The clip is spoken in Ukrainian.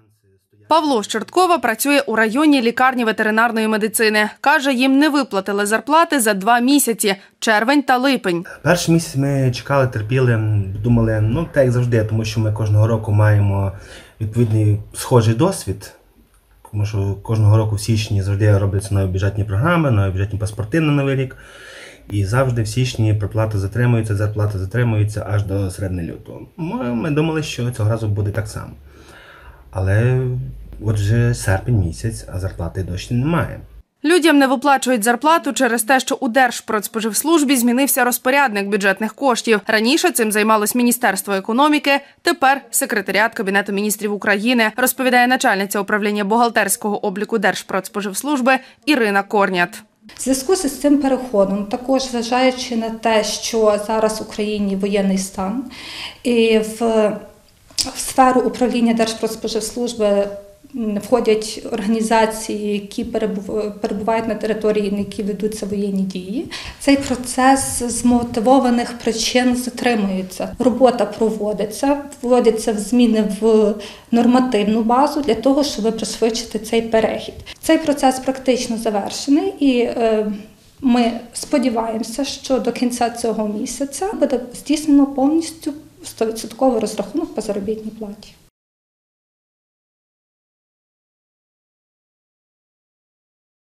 Павло з Чорткова працює у районній лікарні ветеринарної медицини. Каже, їм не виплатили зарплати за 2 місяці – червень та липень. Перший місяць ми чекали, терпіли, думали, так як завжди, тому що ми кожного року маємо відповідний схожий досвід. Тому що кожного року в січні завжди робляться нові бюджетні програми, нові бюджетні паспорти на Новий рік. І завжди в січні проплати затримуються, зарплати затримуються аж до середини лютого. Ми думали, що цього разу буде так само. Але от вже серпень місяць, а зарплати досі немає. Людям не виплачують зарплату через те, що у Держпродспоживслужбі змінився розпорядник бюджетних коштів. Раніше цим займалось Міністерство економіки, тепер секретаріат Кабінету міністрів України, розповідає начальниця управління бухгалтерського обліку Держпродспоживслужби Ірина Корнят. В зв'язку з цим переходом, також зважаючи на те, що зараз в Україні воєнний стан, і в сферу управління Держпродспоживслужби входять організації, які перебувають на території, на якій ведуться воєнні дії. Цей процес з мотивованих причин затримується. Робота проводиться, вводяться зміни в нормативну базу для того, щоб пришвидшити цей перехід. Цей процес практично завершений і ми сподіваємося, що до кінця цього місяця буде здійснено повністю 100% розрахунок по заробітній платі.